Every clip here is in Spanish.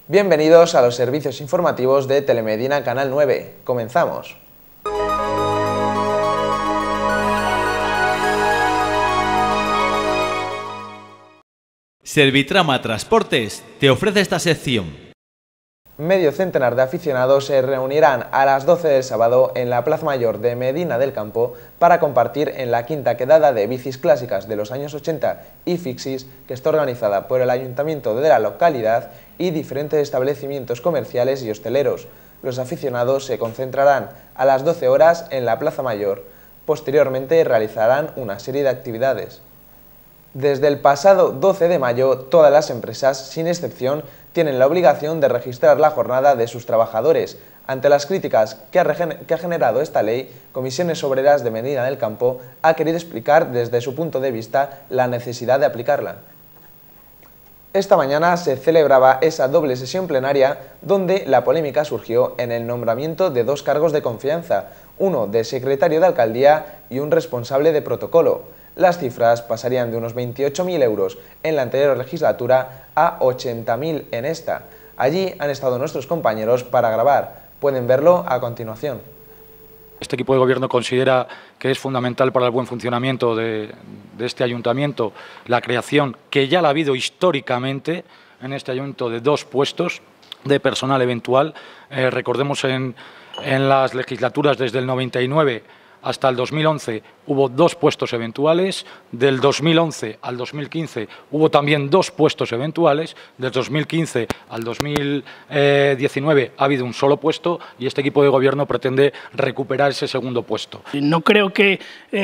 Bienvenidos a los servicios informativos de Telemedina Canal 9. Comenzamos. Servitrama Transportes te ofrece esta sección. Medio centenar de aficionados se reunirán a las 12 del sábado en la Plaza Mayor de Medina del Campo para compartir en la quinta quedada de bicis clásicas de los años 80 y Fixis, que está organizada por el Ayuntamiento de la localidad y diferentes establecimientos comerciales y hosteleros. Los aficionados se concentrarán a las 12 horas en la Plaza Mayor. Posteriormente realizarán una serie de actividades. Desde el pasado 12 de mayo, todas las empresas, sin excepción, tienen la obligación de registrar la jornada de sus trabajadores. Ante las críticas que ha generado esta ley, Comisiones Obreras de Medina del Campo ha querido explicar desde su punto de vista la necesidad de aplicarla. Esta mañana se celebraba esa doble sesión plenaria donde la polémica surgió en el nombramiento de dos cargos de confianza, uno de secretario de alcaldía y un responsable de protocolo. Las cifras pasarían de unos 28.000 euros en la anterior legislatura a 80.000 en esta. Allí han estado nuestros compañeros para grabar. Pueden verlo a continuación. Este equipo de gobierno considera que es fundamental para el buen funcionamiento de este ayuntamiento la creación, que ya la ha habido históricamente en este ayuntamiento, de dos puestos de personal eventual. Recordemos en las legislaturas desde el 99 hasta el 2011 hubo dos puestos eventuales, del 2011 al 2015 hubo también dos puestos eventuales, del 2015 al 2019 ha habido un solo puesto y este equipo de gobierno pretende recuperar ese segundo puesto. No creo que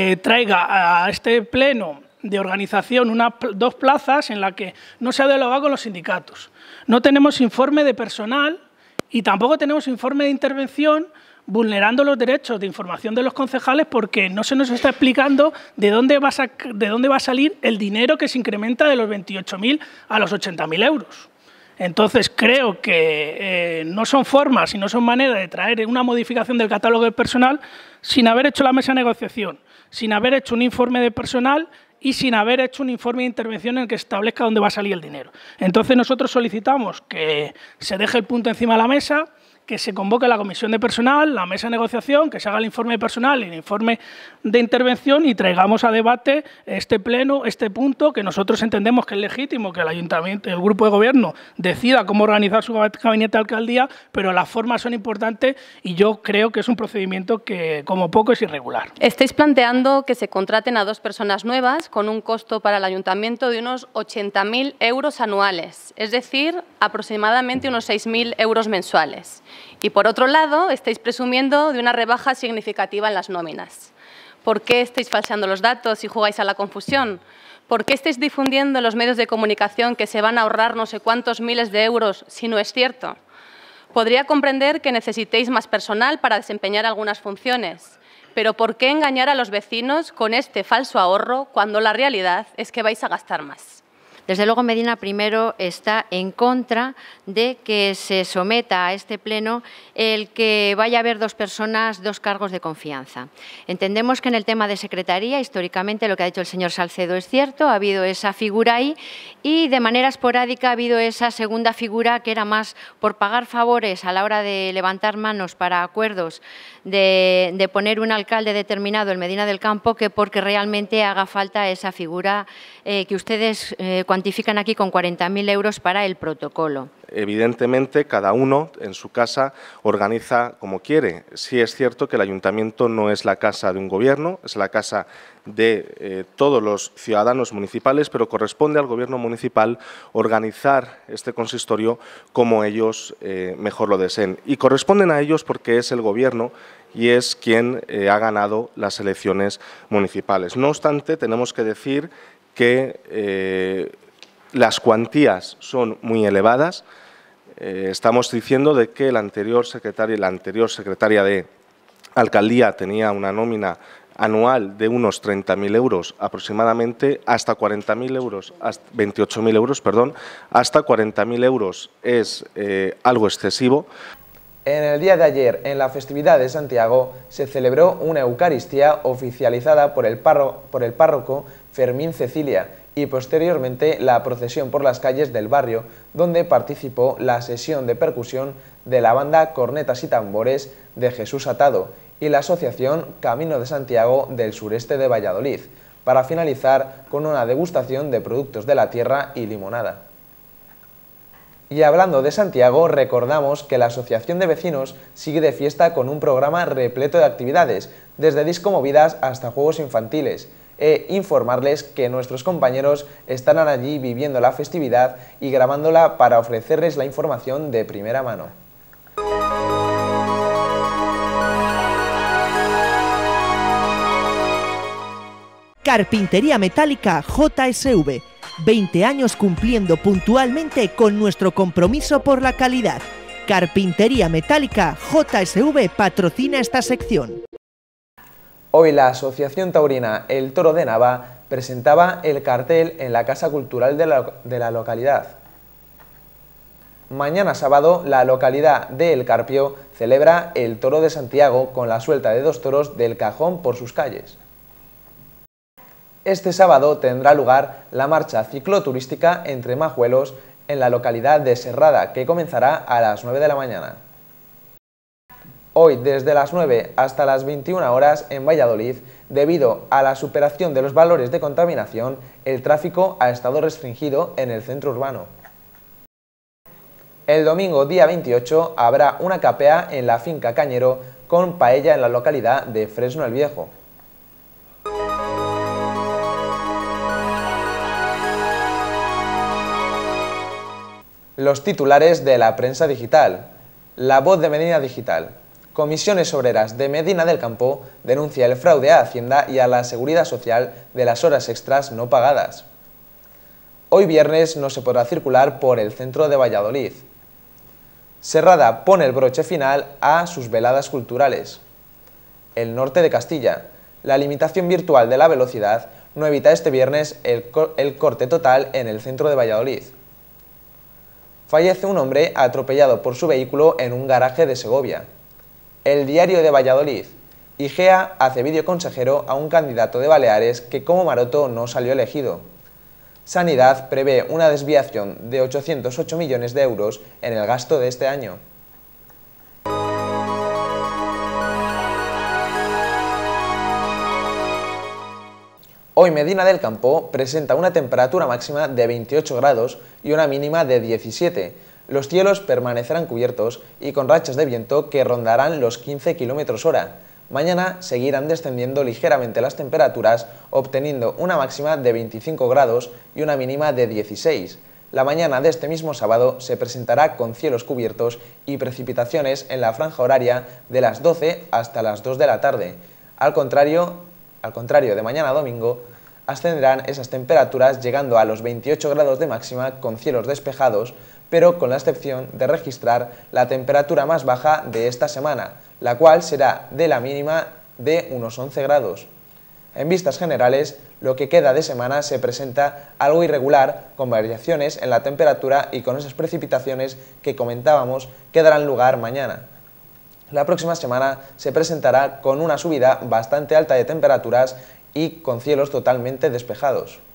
traiga a este pleno de organización dos plazas en las que no se ha dialogado con los sindicatos. No tenemos informe de personal y tampoco tenemos informe de intervención vulnerando los derechos de información de los concejales porque no se nos está explicando de dónde va a salir el dinero que se incrementa de los 28.000 a los 80.000 euros. Entonces, creo que no son formas y no son maneras de traer una modificación del catálogo de personal sin haber hecho la mesa de negociación, sin haber hecho un informe de personal y sin haber hecho un informe de intervención en el que establezca dónde va a salir el dinero. Entonces, nosotros solicitamos que se deje el punto encima de la mesa, que se convoque la comisión de personal, la mesa de negociación, que se haga el informe de personal y el informe de intervención y traigamos a debate este pleno, este punto, que nosotros entendemos que es legítimo, que el ayuntamiento, el grupo de gobierno decida cómo organizar su gabinete de alcaldía, pero las formas son importantes y yo creo que es un procedimiento que como poco es irregular. Estáis planteando que se contraten a dos personas nuevas con un costo para el ayuntamiento de unos 80.000 euros anuales, es decir, aproximadamente unos 6.000 euros mensuales. Y por otro lado, estáis presumiendo de una rebaja significativa en las nóminas. ¿Por qué estáis falseando los datos y jugáis a la confusión? ¿Por qué estáis difundiendo en los medios de comunicación que se van a ahorrar no sé cuántos miles de euros si no es cierto? Podría comprender que necesitéis más personal para desempeñar algunas funciones, pero ¿por qué engañar a los vecinos con este falso ahorro cuando la realidad es que vais a gastar más? Desde luego, Medina primero está en contra de que se someta a este pleno el que vaya a haber dos personas, dos cargos de confianza. Entendemos que en el tema de secretaría, históricamente lo que ha dicho el señor Salcedo es cierto, ha habido esa figura ahí y de manera esporádica ha habido esa segunda figura que era más por pagar favores a la hora de levantar manos para acuerdos de poner un alcalde determinado en Medina del Campo que porque realmente haga falta esa figura que ustedes cuantifican aquí con 40.000 euros para el protocolo. Evidentemente, cada uno en su casa organiza como quiere. Sí es cierto que el ayuntamiento no es la casa de un gobierno, es la casa de todos los ciudadanos municipales, pero corresponde al gobierno municipal organizar este consistorio como ellos mejor lo deseen. Y corresponden a ellos porque es el gobierno y es quien ha ganado las elecciones municipales. No obstante, tenemos que decir que las cuantías son muy elevadas. Estamos diciendo de que la anterior secretaria de alcaldía tenía una nómina anual de unos 30.000 euros aproximadamente, hasta 40.000 euros, 28.000 euros, perdón, hasta 40.000 euros es algo excesivo. En el día de ayer, en la festividad de Santiago, se celebró una Eucaristía oficializada por el párroco Fermín Cecilia y posteriormente la procesión por las calles del barrio, donde participó la sesión de percusión de la banda Cornetas y Tambores de Jesús Atado y la asociación Camino de Santiago del sureste de Valladolid, para finalizar con una degustación de productos de la tierra y limonada. Y hablando de Santiago, recordamos que la Asociación de Vecinos sigue de fiesta con un programa repleto de actividades, desde discomovidas hasta juegos infantiles, e informarles que nuestros compañeros estarán allí viviendo la festividad y grabándola para ofrecerles la información de primera mano. Carpintería Metálica JSV, 20 años cumpliendo puntualmente con nuestro compromiso por la calidad. Carpintería Metálica JSV patrocina esta sección. Hoy la Asociación Taurina El Toro de Nava presentaba el cartel en la Casa Cultural de la localidad. Mañana sábado, la localidad de El Carpio celebra el Toro de Santiago con la suelta de 2 toros del cajón por sus calles. Este sábado tendrá lugar la marcha cicloturística entre Majuelos en la localidad de Serrada, que comenzará a las 9 de la mañana. Hoy, desde las 9 hasta las 21 horas en Valladolid, debido a la superación de los valores de contaminación, el tráfico ha estado restringido en el centro urbano. El domingo, día 28, habrá una capea en la finca Cañero con paella en la localidad de Fresno el Viejo. Los titulares de la prensa digital. La Voz de Medina Digital. Comisiones Obreras de Medina del Campo denuncia el fraude a Hacienda y a la Seguridad Social de las horas extras no pagadas. Hoy viernes no se podrá circular por el centro de Valladolid. Serrada pone el broche final a sus veladas culturales. El norte de Castilla. La limitación virtual de la velocidad no evita este viernes el corte total en el centro de Valladolid. Fallece un hombre atropellado por su vehículo en un garaje de Segovia. El Diario de Valladolid. IGEA hace videoconsejero a un candidato de Baleares que como Maroto no salió elegido. Sanidad prevé una desviación de 808 millones de euros en el gasto de este año. Hoy Medina del Campo presenta una temperatura máxima de 28 grados y una mínima de 17. Los cielos permanecerán cubiertos y con rachas de viento que rondarán los 15 km/h. Mañana seguirán descendiendo ligeramente las temperaturas, obteniendo una máxima de 25 grados y una mínima de 16. La mañana de este mismo sábado se presentará con cielos cubiertos y precipitaciones en la franja horaria de las 12 hasta las 2 de la tarde. Al contrario de mañana domingo, ascenderán esas temperaturas llegando a los 28 grados de máxima con cielos despejados, pero con la excepción de registrar la temperatura más baja de esta semana, la cual será de la mínima de unos 11 grados. En vistas generales, lo que queda de semana se presenta algo irregular, con variaciones en la temperatura y con esas precipitaciones que comentábamos que darán lugar mañana. La próxima semana se presentará con una subida bastante alta de temperaturas y con cielos totalmente despejados.